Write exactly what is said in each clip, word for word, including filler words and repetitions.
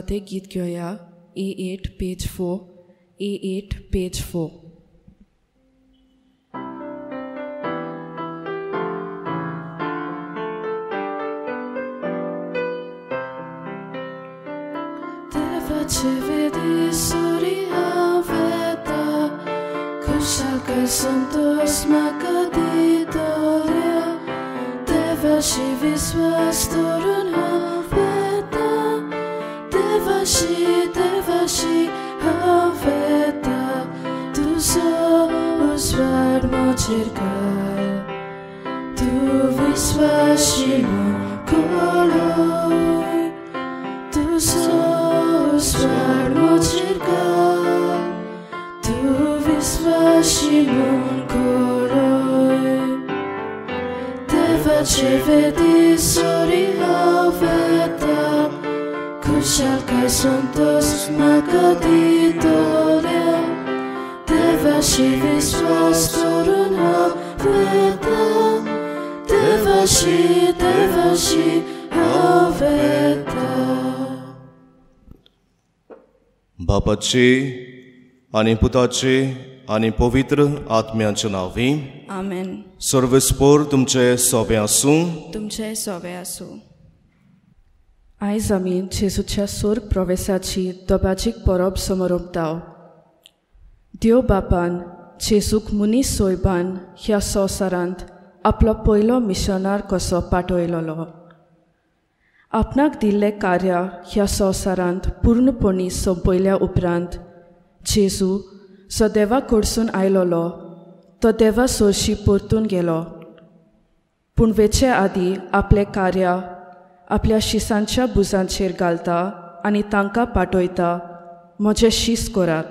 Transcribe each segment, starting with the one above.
सुवाते गीत घेवया A eight page four A eight page four. Devace vedi sori aveta, kushalkai santos makaditoria. Devashi viswas torun aveta, Devashi, Devashi aveta. Tu sos vad mochirkal, tu viswashi koloi. Tu sos vad mochirkal, tu viswashi koloi. Devace vedi sori aveta, kushalkai santos makaditoria. Devashi viswas torun aveta, Devashi, Devashi aveta. बापाचे आणि पुताचे आणि पवित्र आत्म्याच्या नावी आमेन. सर्वेस्पोर तुमचे सोबे आसूं. तुमचे सोबे आसूं. आयज आमी जेजूच्या स्वर्ग प्रवेशाची दोबाजीक परब समारोपताव. देव बापान जेजूक मुनीस सोयबान ह्या संवसारांत आपलो पयलो मिशनार कसो पाठयलोलो. आपणाक दिल्ले कार्य ह्या संवसारांत पूर्णपणी सोंपयल्या उपरांत जेजू जो देवा कडसून आयलोलो तो देवा सोरशी परतून गेलो. पूण वेचे आदीं आपले कार्य आपल्या शिसांच्या बुजांचेर घालता आनी तांकां पाठयता, म्हजें शीस करात.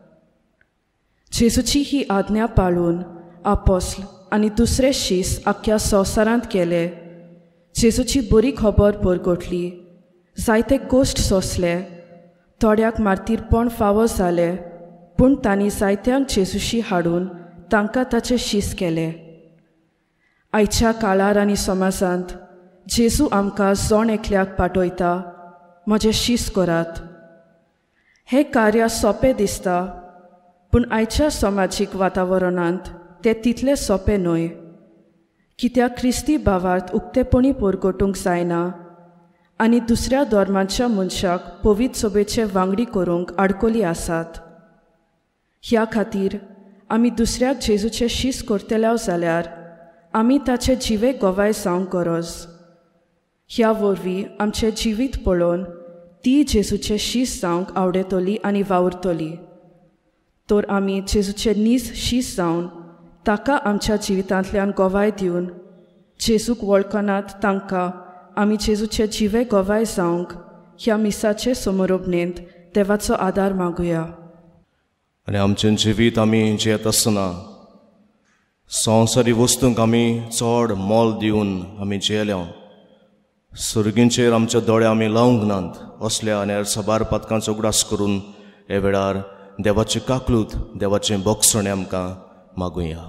जेजूची ही आज्ञा पाळून आपोस्ल आनी दुसरे शीस आख्ख्या संवसारांत गेले. जेजूची बरी खबर परगटली. जायते गोश्ट सोंसले. थोड्याक मार्तीरपण फावो जाले, पूण तांणी जायत्यांक जेजूशी हाडून तांकां ताचे शीस केले. आयच्या काळार आनी समाजांत जेजू आमकां जोण एकल्याक पाठयता, म्हजें शीस करात. हें कार्य सोंपें दिसता, पूण आयच्या समाजीक वातावरणांत तें तितलें सोंपें न्हय. कित्याक क्रिस्ती भावार्थ उक्तेपणी परगटूंक जायना आनी दुसऱ्या धर्मांच्या मनशाक पवित्र सभेचे वांगडी करूंक आडकोली आसात. ह्या खातीर आमी दुसऱ्याक जेजूचे शीस करतले जाल्यार आमी ताचे जिवे गोवाय जावंक गरज. ह्या वरवीं आमचें जिवीत पळोवन ती जेजूचे शीस जावंक आवडटली आनी वावुरतली. तर आमी जेजूचे नीज शीस जावन ताका आमच्या जिवितांतल्यान गोवाय दिवन जेजूक वळखनात तांकां आमी जेजूचे जिवे गोवाय जावंक ह्या मिसाचे समारोपणेंत देवाचो आदार मागुया. आनी आमचें जिवीत आमी जियेत आसतना संवसारी वस्तूंक आमी चड मोल दिवन आमी जियेल्या. सुर्गींचेर आमचे दोळे आमी लावंक नात. असल्या आनी साबार पातकांचो उगडास करून हे वेळार देवाची काकलूत, देवाचें बोगसणें आमकां मागुया.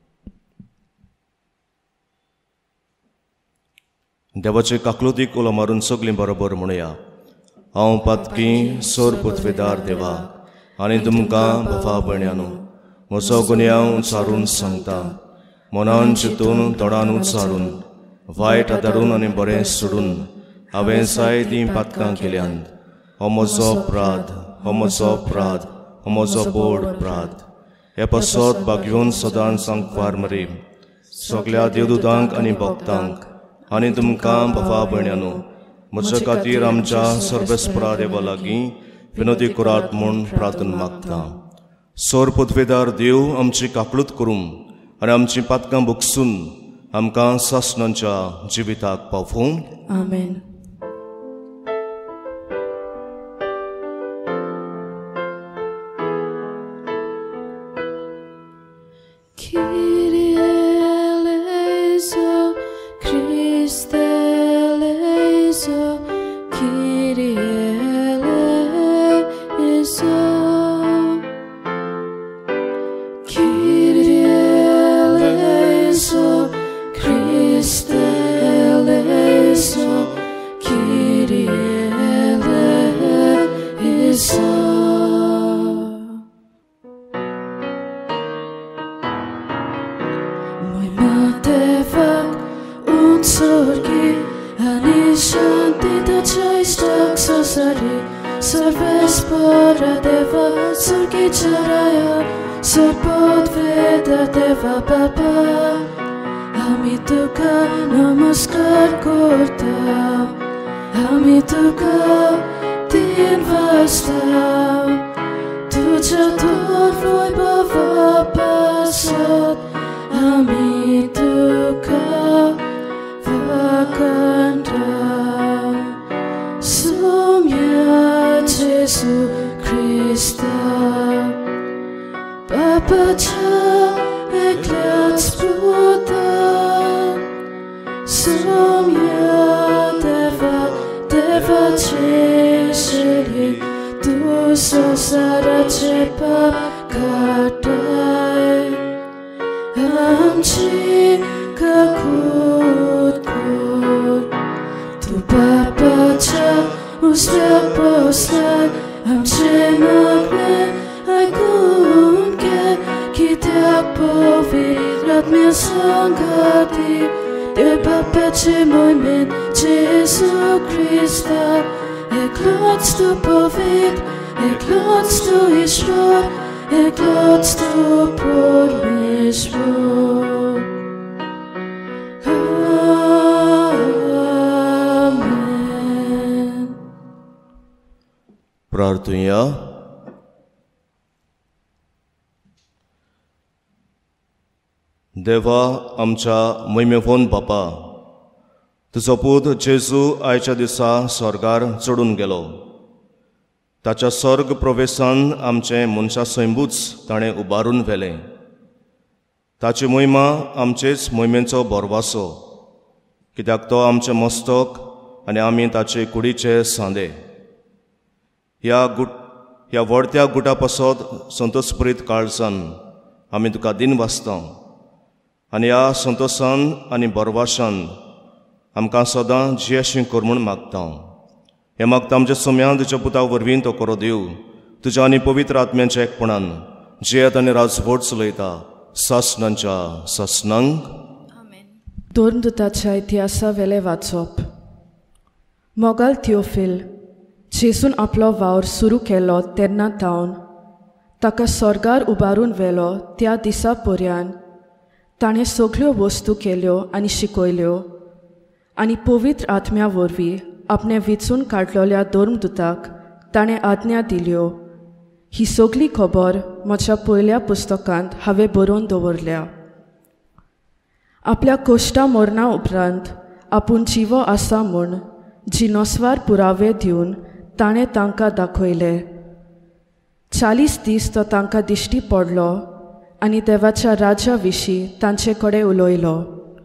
देवाचे काकलुतीक उलो मारून सगळीं बरोबर म्हणुया. हांव पातकी सोर पृथ्वीदार देवा आनी तुमकां भोवा भयण्यानो, म्हजो गुन्यांव उचारून सांगता. मनान चिंतून तोंडान उचारून वायट आदारून आनी बरें सोडून हांवें जायतीं पातकां केल्यांत. हो म्हजो अपराध, हो म्हजो अपराध, हो म्हजो बोड अपराध. हे पासत बागेवन सदांच सांगवार मरे सगळ्या देवदूतांक आनी भक्तांक आनी तुमकां भोवा भयण्यानो, म्हजे खातीर आमच्या सर्वेस्परा देवा लागीं विनोदी करात म्हूण प्रार्थना मागता. सोर पृथ्वीदार देव आमची काकलूत करूं आनी आमची पातकां भोगसून आमकां सासणांच्या जिविताक पावूं. आमेन. Kyrie eleison, Kyrie eleison. spora deva surgicia raya Sopot veda deva baba Ami tuka namaskar korta Ami tuka din vasta Tuja torvoi bava pasat Ami tuka vakanda Sumya Jesu Krista Papa cha eklats Buddha Sumya Deva Deva Cheshiri Tu so sara chepa katai Amchi kakut kur Tu Papa cha usya posla Amchi magne ai kunke Kitak povit rat mia sangati De Papa che moi men Jesu Krista Eklots tu povit Eklots tu Ishvor Eklots tu Pormeshvor Amen. प्रार्थूया. देवा आमच्या मोहिमेफोन बापा तुजो पूत जेजू आयच्या दिसा स्वर्गार चडून गेलो. ताच्या स्वर्ग प्रवेशान आमचे मनशा सैंबूच ताणें उबारून व्हेलें. ताची मोहिमा आमचेच मोहिमेचो बोरवासो कित्याक तो आमचें मस्तक आनी आमी ताचे कुडीचे सांदे. ह्या गुट ह्या व्हडत्या गुटा पासत संतोषप्रीत काळजान आमी तुका दिन वाचता आनी ह्या संतोशान आनी बोरवाशान आमकां सदां जियेशीं कर म्हूण मागता. हें मागता आमच्या सोम्या तुज्या पुता वरवीं तो करो दिव तुज्या आनी पवित्र आत्म्याच्या एकपणान जियेत आनी राजवट चलयता सासणांच्या सासणांक. धोर्मदुताच्या इतिहासा वेले वाचप. मोगाल थियोफील जेसून आपलो वावर सुरू केलो तेन्ना तावन ताका स्वर्गार उबारून व्हेलो त्या दिसा पर्यान ताणें सगळ्यो वस्तू केल्यो आनी शिकयल्यो आनी पवित्र आत्म्या वरवीं आपणे विचून काडलेल्या धोर्मदुताक ताणें आज्ञा दिल्यो. ही सगळी खबर म्हज्या पयल्या पुस्तकांत हांवें बरोवन दवरल्या. आपल्या कोश्टा मरणा उपरांत आपूण जिवो आसा म्हूण जिनोस्वार पुरावे दिवन ताणें तांकां दाखयले. चाळीस दीस तो तांकां दिश्टी पडलो आनी देवाच्या राज्या विशीं तांचे कडेन उलयलो.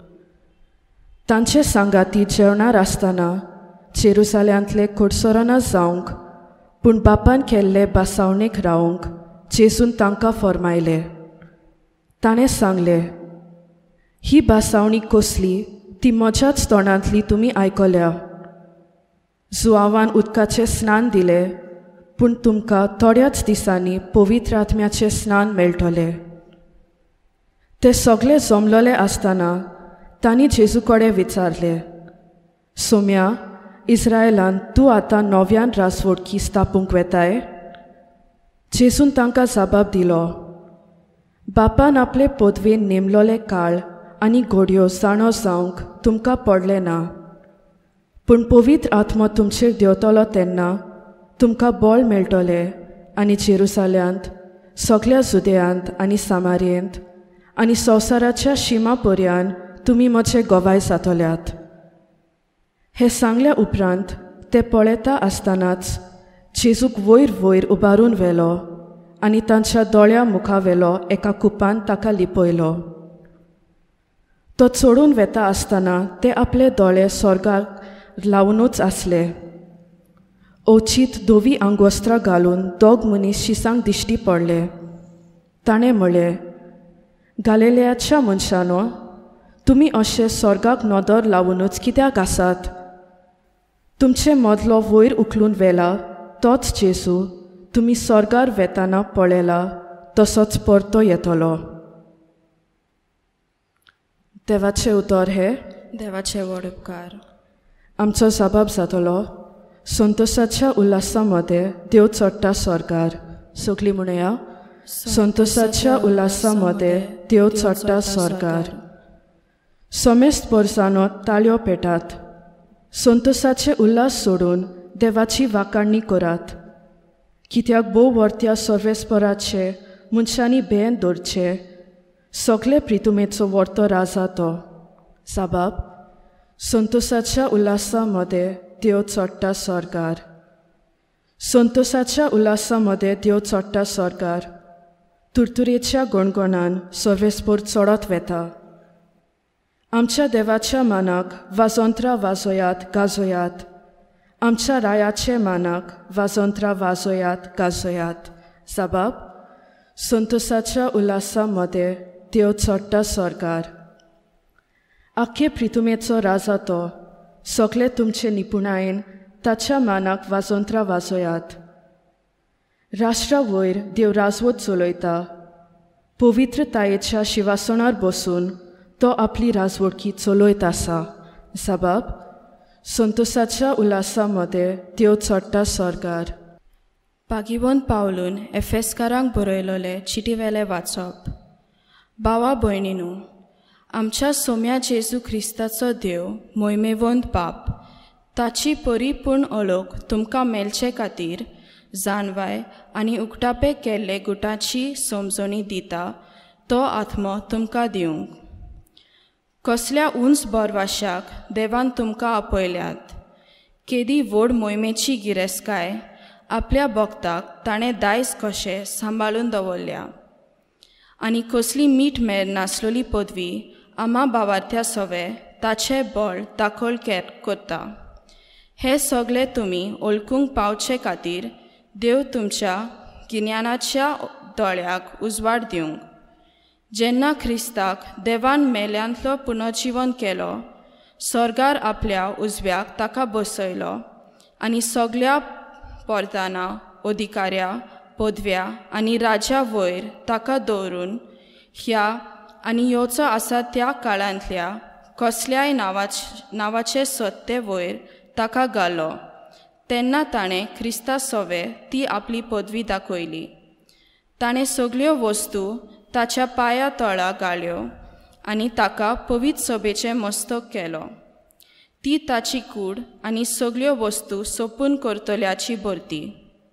तांचे सांगाती जेवणार आसतना जेरुसाल्यांतले कुडसोराना जावंक पूण बापान केल्ले बासावणेक रावंक जेजून तांकां फर्मायले. ताणें सांगलें, ही बासावणी कसली ती म्हज्याच तोंडांतली तुमी आयकल्या. जुआवान उदकाचें स्नान दिलें पूण तुमकां थोड्याच दिसांनी पवित्र आत्म्याचें स्नान मेळटलें. ते सगळे जमलोले आसतना तांणी जेजू कडेन विचारलें, सोम्या, इस्रायेलान तूं आतां नव्यान राजवटकी स्थापूंक वेताय? जेजून तांकां जाबाब दिलो, बापान आपले पदवेन नेमलोले काळ आनी घडयो जाणो जावंक तुमकां पडले ना. पूण पवित्र आत्मो तुमचेर देंवतलो तेन्ना तुमकां बळ मेळटलें आनी जेरुसाल्यांत, सगळ्या जुदेयांत आनी सामारियेंत आनी संवसाराच्या शिमा पर्यान तुमी म्हजे गोवाय जातल्यात. हे सांगल्या उपरांत ते पळयता आसतनाच जेजूक वयर वयर उबारून व्हेलो आनी तांच्या दोळ्या मुखावेलो एका कुपान ताका लिपयलो. तो चडून वेता आसतना ते आपले दोळे स्वर्गाक लावनूच आसले. ओचीत धोवी आंगवस्त्रां घालून दोग मनीस शिसांक दिश्टी पडले. ताणें म्हळें, गालिलेयाच्या मनशांनो, तुमी अशे स्वर्गाक नदर लावनूच कित्याक आसात? तुमचे मदलो वयर उखलून व्हेला तोच जेजू तुमी स्वर्गार वेताना पळयला तसोच परतो येतलो. देवाचें उतर हे देवाचे व्हड उपकार. आमचो जबाब जातलो, संतोषाच्या उल्हासामध्ये देव चडटा स्वर्गार. सगळीं म्हणया, संतोषाच्या उल्हासामध्ये देव चडटा स्वर्गार. समेस्त परसानो ताळयो पेटात. संतोषाचे उल्हास सोडून देवाची वाकाणणी करात. कित्याक भोव वर्त्या सर्वेस्पराचे मनशांनी भेन दवरचे. सगळे प्रितुमेचो वर्तो राजा तो. साबाब, संतोषाच्या उल्हासामध्ये देव चडटा स्वर्गार. संतोषाच्या उल्हासामध्ये देव चडटा स्वर्गार. तुरतुरेच्या गणगणान सर्वेस्पर चडत वेता. आमच्या देवाच्या मानाक वाजोंत्रां वाजोयात गाजोयात. आमच्या रायाचे मानाक वाजोंत्रां वाजोयात गाजोयात. साबाब, संतोषाच्या उल्हासामध्ये देव चडटा स्वर्गार. आख्खे प्रितुमेचो राजा तो. सगळे तुमचे निपुणायेन ताच्या मानाक वाजोंत्रां वाजोयात. राष्ट्रा वयर देव राजवट चलयता. पवित्रतायेच्या शिवासणार बसून तो आपली राजवटकी चलयत आसा. साबाब, संतोषाच्या उल्हासामध्ये देव चडटा स्वर्गार. पागिवंत पावलून एफेसकारांक बरयलोले चिटीवेले वाचप. भावा भयणीनू, आमच्या सोम्या जेजू क्रिस्ताचो देव मोहिमेवंत बाप ताची परिपूर्ण ओळख तुमकां मेलचे खातीर जाणवाय आनी उक्तापे केल्ले गुटाची समजणी दिता तो आत्मो तुमकां दिवंक. कसल्या उंच बरवाशाक देवान तुमकां आपयल्यात. केदी व्हड मोहिमेची गिरेस्काय आपल्या भक्ताक ताणें दायज कशें सांबाळून दवरल्या. आनी कसली मीठ मेर नासलेली पदवी आम्हा भावार्थ्या सवे ताचे बळ दाखल केर करता. हे सगळे तुमी ओळखूंक पावचे खातीर देव तुमच्या गिन्यानाच्या दोळ्याक उजवाड दिवंक. जेन्ना ख्रिस्ताक देवान मेल्यांतलो पुनर्जीवन केलो, स्वर्गार आपल्या उजव्याक ताका बसयलो आनी सगळ्या परदाना अधिकाऱ्या पदव्या आनी राजा वयर ताका दवरून ह्या आनी येवचो आसा त्या काळांतल्या कसल्याय नांवाच नांवाचे सत्ते वयर ताका घालो. तेन्ना ताणें क्रिस्ता सवे ती आपली पदवी दाखयली. ताणें सगळ्यो वस्तू ताच्या पांया तळा घाल्यो आनी ताका पवित्र सभेचें मस्तक केलो. ती ताची कूड आनी सगळ्यो वस्तू सोपून करतल्याची भरती.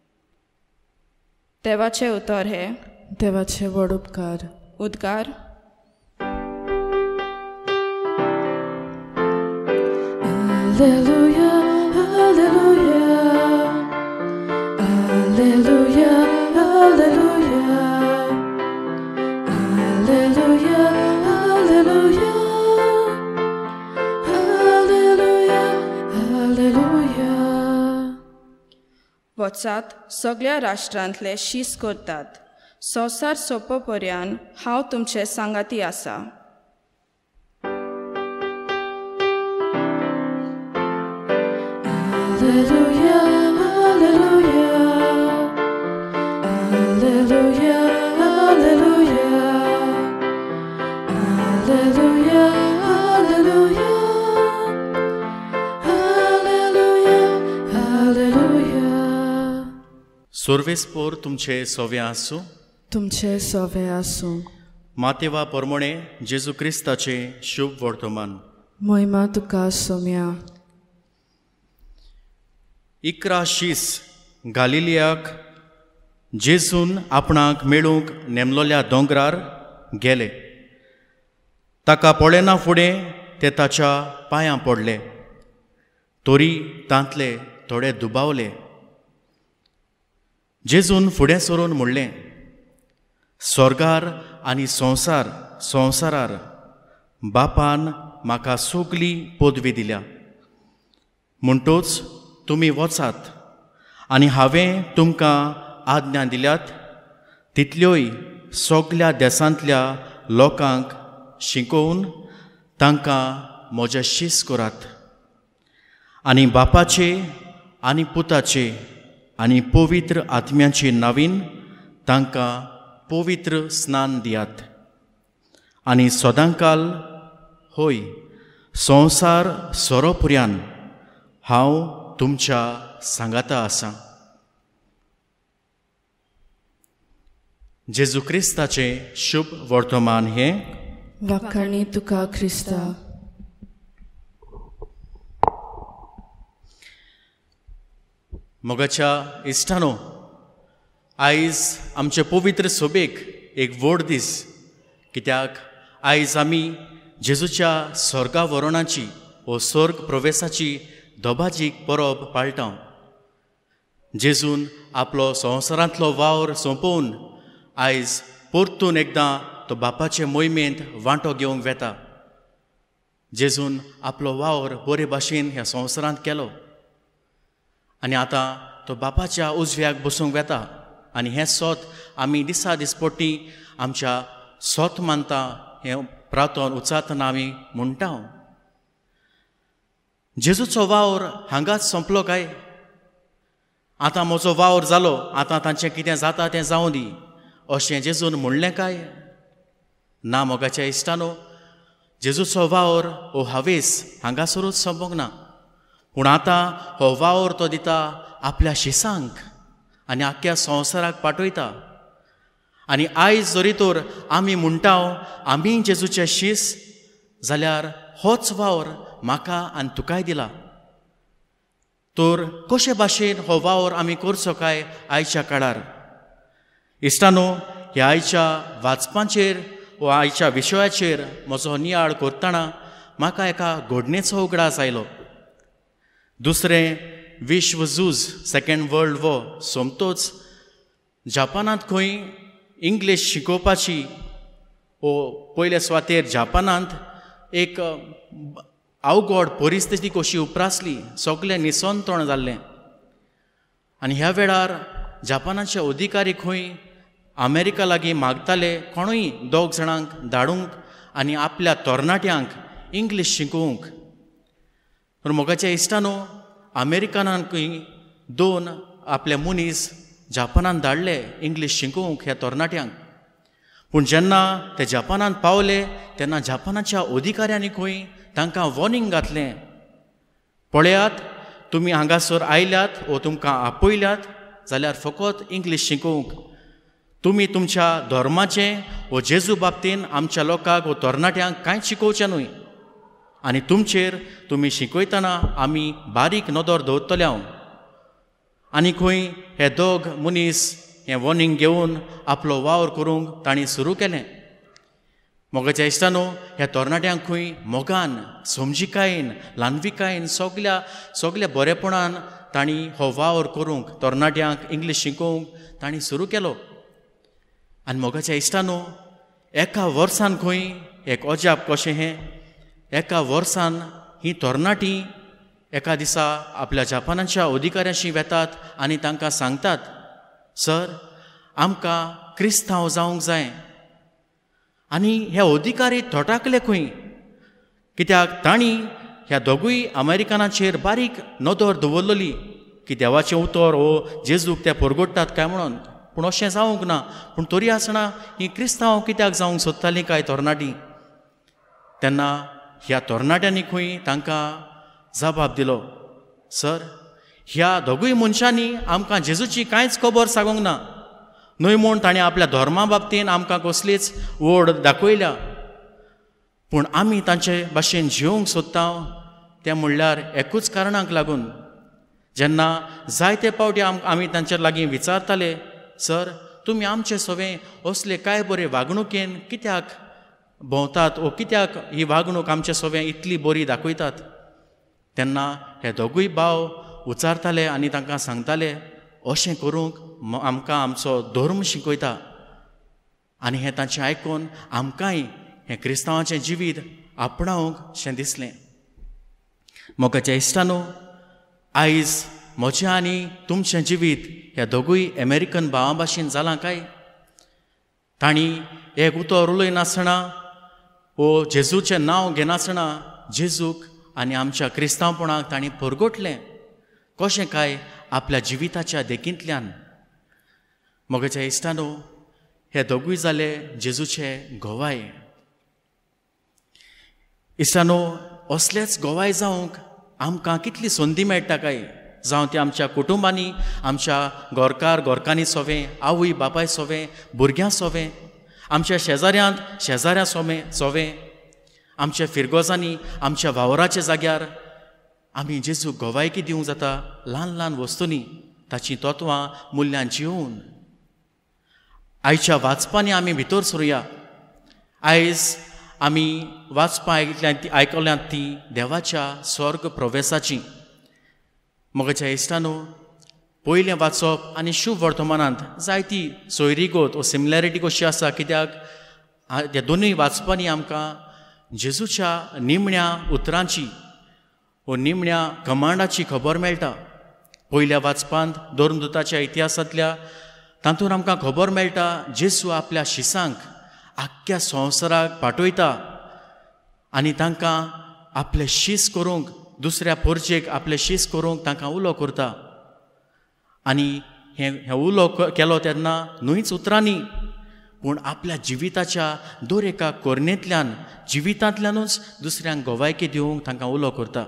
देवाचे उतर हे. देवाचे व्हड उपकार. उद्गार. Alleluia, alleluia, alleluia, alleluia, alleluia, alleluia, alleluia, alleluia. वचात सगळ्या राष्ट्रांतले शीस करतात. संवसार सोंपो पर्यंत हांव तुमचे सांगाती आसा. Alleluia, alleluia, alleluia, alleluia, alleluia, alleluia, alleluia, alleluia. सर्वेस्पोर तुमचे सोवे आसूं. तुमचे सोवे आसूं. मातेवा परमणे जेजू क्रिस्ताचे शुभ वर्तमान. महिमा तुका सोम्या. इकरा शीस गालिलियाक जेजून आपणाक मेळूंक नेमलोल्या दोंगरार गेले. ताका पळयना फुडें ते ताच्या पांयां पडले. तोरी तांतले थोडे दुबावले. जेजून फुडें सरून म्हणलें, स्वर्गार आनी संवसार संवसारार बापान म्हाका सगली पदवी दिल्या. म्हणटूच तुमी वचात आनी हांवें तुमकां आज्ञा दिल्यात तितल्योय सगल्या देसांतल्या लोकांक शिकोवन तांकां म्हजे शीस करात. आनी बापाचे आनी पुताचे आनी पवित्र आत्म्याचे नांवीन तांकां पवित्र स्नान दियात. आनी सदांकाल होय संवसार सोरोपर्यंत हांव तुमच्या सांगाता आसा. जेजू क्रिस्ताचें शुभ वर्तमान हें. वाखाणी तुका क्रिस्ता. मोगाच्या इश्टानो, आयज आमचे पवित्र सोबेक एक व्हड दीस, कित्याक आयज आमी जेजूच्या स्वर्गा वरोणाची व स्वर्ग प्रवेशाची दोबाजीक परब पाळटा. जेजून आपलो संवसारांतलो वावर सोंपोवन आयज परतून एकदां तो बापाचे मोहिमेंत वांटो घेवंक वेता. जेजून आपलो वावर बरे भाशेन ह्या संवसारांत केलो आनी आतां तो बापाच्या उजव्याक बसूंक वेता. आनी हें सोत आमी दिसा दिसपट्टी आमच्या सोत मानता हें प्रार्थन उचातना आमी म्हणटा. जेजूचो वावर हांगाच सोंपलो काय? आतां म्हजो वावर जालो, आतां तांचें कितें जाता तें जावं दी अशें जेजून म्हणलें काय? ना मोगाच्या इश्टानो, जेजूचो वावर हो हावेस हांगासरूच सोंपोंक ना, पूण आतां हो वावर तो दिता आपल्या शिसांक आनी आख्ख्या संवसाराक पाठयता. आनी आयज जरी तर आमी म्हणटा आमी जेजूचे शीस, जाल्यार होच वावर म्हाका आनी तुकाय दिला. तर कशे भाशेन हो वावर आमी करचो काय आयच्या काळार? इश्टानो, ह्या आयच्या वाचपाचेर वा आयच्या विशयाचेर म्हजो नियाळ करतना म्हाका एका घडणेचो उगडास आयलो. दुसरें विश्व झूज, सेकंड वर्ल्ड वॉर सोमतोच जापानांत खंय इंग्लीश शिकोवपाची वो पयले सुवातेर जापानांत एक अवघड परिस्थिती कशी उप्रासली, सगळें निसंतोण जाल्लें. आनी ह्या वेळार जापानाचे अधिकारी खंय अमेरिका लागीं मागताले कोणूय दोग जाणांक धाडूंक आनी आपल्या तरणाट्यांक इंग्लीश शिकोवंक. पूण मोगाच्या इश्टानो, अमेरिकानान खंय दोन आपले मनीस जापानांत धाडले इंग्लीश शिकोवंक ह्या तरणाट्यांक. पूण जेन्ना ते जापानांत पावले तेन्ना जापानाच्या अधिकाऱ्यांनी खंय तांकां वॉर्निंग घातलें, पळयात तुमी हांगासर आयल्यात वो तुमकां आपयल्यात जाल्यार फकत इंग्लीश शिकोवंक. तुमी तुमच्या धर्माचें वो जेजू बाबतीन आमच्या लोकांक वो तरणाट्यांक कांयच शिकोवचें न्हय. आनी तुमचेर तुमी शिकयतना आमी बारीक नदर दवरतले हांव. आनी खंय हे दोग मनीस हें वॉर्निंग घेवन आपलो वावर करूंक तांणी सुरू केलें. मोगाच्या इश्टानो, ह्या तरणाट्यांक खंय मोगान, समजिकायेन, ल्हानविकायेन सगल्या सगल्या बरेपणान तांणी हो वावर करूंक, तरणाट्यांक इंग्लीश शिकोवंक तांणी सुरू केलो. आनी मोगाच्या इश्टानो, एका वर्सान खंय एक अजाप कशें हें, एका वर्सान ही तरणाटीं एका दिसा आपल्या जापानाच्या अधिकाऱ्यांशी वेतात आनी तांकां सांगतात, सर आमकां क्रिस्तांव जावंक जाय. आनी हे अधिकारी थोटाकले खंय, कित्याक तांणी ह्या दोगूय अमेरिकनाचेर बारीक नदर दवरलेली की देवाचें उतर वो जेजूक ते परगडटात काय म्हणून. पूण अशें जावंक ना. पूण तरी आसतना ही क्रिस्तांव कित्याक जावंक सोदतालीं काय तरणाटीं? तेन्ना ह्या तरणाट्यांनी खंय तांकां जबाब दिलो, सर ह्या दोगूय मनशांनी आमकां जेजूची कांयच खबर सांगूंक ना. न्हय म्हूण ताणें आपल्या धर्मा बाबतीन आमकां कसलीच ओड दाखयल्या, पूण आमी तांचे भाशेन जिवंक सोदता तें म्हणल्यार एकूच कारणाक लागून. जेन्ना जायते फावटी आम आमी तांचे लागीं विचारताले, सर तुमी आमचे सवें असले काय बरे वागणुकेन कित्याक भोंवतात वो कित्याक ही वागणूक आमचे सवें इतली बरी दाखयतात? तेन्ना हे दोगूय भाव उचारताले आनी तांकां सांगताले, अशें करूंक आमकां आमचो धर्म शिकयता. आनी हें तांचें आयकून आमकांय हें क्रिस्तांवाचें जिवीत आपणावंक शें दिसलें. मोगाच्या इश्टानो, आयज म्हजें आनी तुमचें जिवीत ह्या दोगूय अमेरिकन भावां भाशेन जालां काय? तांणी एक उतर उलय नासतना वो जेजूचें नांव घेनासतना जेजूक आनी आमच्या क्रिस्तांवपणाक तांणी परगटलें कशें काय आपल्या जिविताच्या देखींतल्यान. मोगाच्या इश्टानो, हे दोगूय जाले जेजूचे गोवाय. इश्टानो, असलेच गोवाय जावंक आमकां कितली संदी मेळटा काय? जावं ते आमच्या कुटुंबांनी, आमच्या घोरकार घोरकांनी सोवें, आवय बापाय सोवें, भुरग्यां सोवें, आमच्या शेजाऱ्यांत शेजाऱ्यां सोवें सोवें आमच्या फिरगोजांनी, आमच्या वावराच्या जाग्यार आमी जेजू गोवायकी दिवंक जाता ल्हान ल्हान वस्तूंनी, ताची तत्वां मुल्यां जिवन. आयच्या वाचपांनी आमी भितर सरुया. आयज आमी वाचपां आयकल्यां ती आयकल्यांत ती देवाच्या स्वर्ग प्रवेशाची. मोगाच्या इश्टानो, पयलें वाचप आनी शुभ वर्तमानांत जायती सोयरीगोत वो सिमिलॅरिटी कशी आसा, कित्याक ह्या दोनूय वाचपांनी आमकां जेजूच्या निमण्या उतरांची वो निमण्या कमांडाची खबर मेळटा. पयल्या वाचपांत दोरदूताच्या इतिहासांतल्या तातूंत आमकां खबर मेळटा जेजू आपल्या शिसांक आख्ख्या संवसाराक पाठयता आनी तांकां आपलें शीस करूंक, दुसऱ्या पोरचेक आपलें शीस करूंक तांकां उलो करता. आनी हें हें उलो केलो तेन्ना न्हूच उतरांनी, पूण आपल्या जिविताच्या दर एका कोरणेंतल्यान, जिवितांतल्यानूच दुसऱ्यांक गोवायकी दिवंक तांकां उलो करता.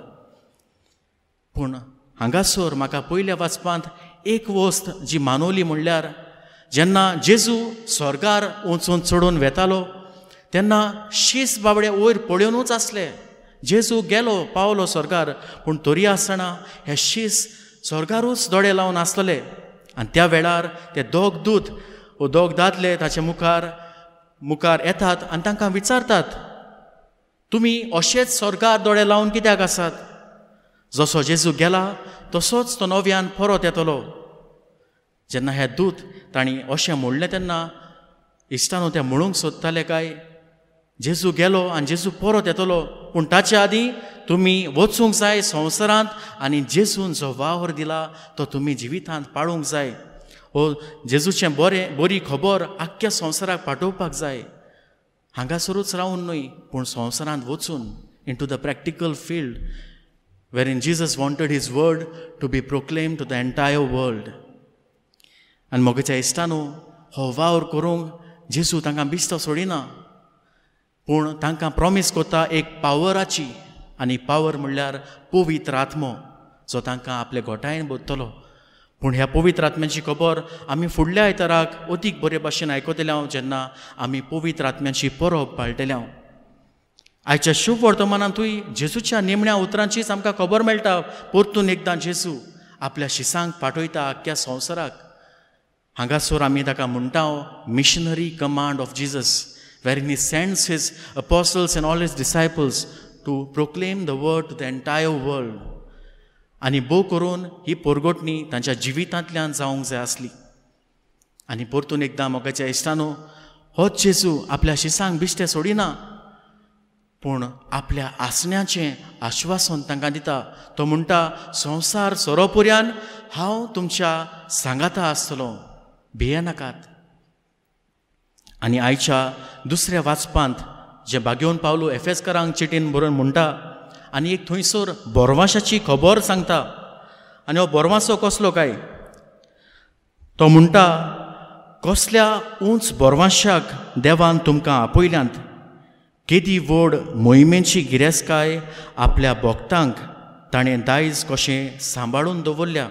पूण हांगासर म्हाका पयल्या वाचपांत एक वस्त जी मानवली म्हणल्यार, जेन्ना जेजू स्वर्गार वचून चडून वेतालो तेन्ना शीस बाबडे वयर पळोवनूच आसले. जेजू गेलो पावलो स्वर्गार, पूण तरी आसतना हे शीस स्वर्गारूच दोळे लावन आसलेले. आनी त्या वेळार ते दोग दूत वो दोग दादले ताचे मुखार मुखार येतात आनी तांकां विचारतात, तुमी अशेच स्वर्गार दोळे लावन कित्याक आसात? जसो जेजू गेला तसोच तो नव्यान परत येतलो. जेन्ना हे दूत तांणी अशें म्हणलें तेन्ना इश्टानो ते म्हणूंक सोदताले काय, जेजू गेलो आनी जेजू परत येतलो, पूण ताच्या आदीं तुमी वचूंक जाय संवसारांत आनी जेजून जो वावर दिला तो तुमी जिवितांत पाळूंक जाय. हो जेजूचें बरें बरी खबर आख्ख्या संवसाराक पाठोवपाक जाय. हांगासरूच रावून न्हय, पूण संवसारांत वचून into the practical field wherein Jesus wanted his word to be proclaimed to the entire world. आनी मोगाच्या इश्टानो, हो वावर करूंक जेजू तांकां बिश्तो सोडिना, पूण तांकां प्रॉमीस कोत्ता एक पावराची. आनी पावर म्हणल्यार पवित्र आत्मो, जो तांकां आपले गोठायेन बोधतलो. पूण ह्या पवित्र आत्म्याची खबर आमी फुडल्या आयताराक अदीक बरे भाशेन आयकतले हांव, जेन्ना आमी पवित्र आत्म्याची परब पाळटले हांव. आयच्या शुभ वर्तमानांतूय जेजूच्या निमण्या उतरांचीच आमकां खबर मेळटा. परतून एकदां जेजू आपल्या शिसांक पाठयता आख्ख्या संवसाराक. हांगासर आमी ताका म्हणटा missionary command of Jesus, wherein he sends his apostles and all his disciples to proclaim the word to the entire world. आनी भोव करून ही पोरगोटणी तांच्या जिवितांतल्यान जावंक जाय आसली. आनी परतून एकदां मोगाच्या इश्टानो, होच जेजू आपल्या शिसांक बिश्टे सोडिना, पूण आपल्या आसण्याचें आश्वासन तांकां दिता. तो म्हणटा, संवसार सोरोपर्यान हांव तुमच्या सांगाता आसतलो, भियेनाकात. आनी आयच्या दुसऱ्या वाचपांत जे बागेवन पावलो एफेसकारांक चिटीन बरोवन म्हणटा आनी एक थंयसर बोरवाशाची खबर सांगता. आनी हो बोरवासो कसलो काय? तो म्हणटा, कसल्या उंच बोरवाशाक देवान तुमकां आपयल्यांत, केदी व्हड मोहिमेची गिरेस्तकाय आपल्या भोगतांक ताणें दायज कशें सांबाळून दवरल्या.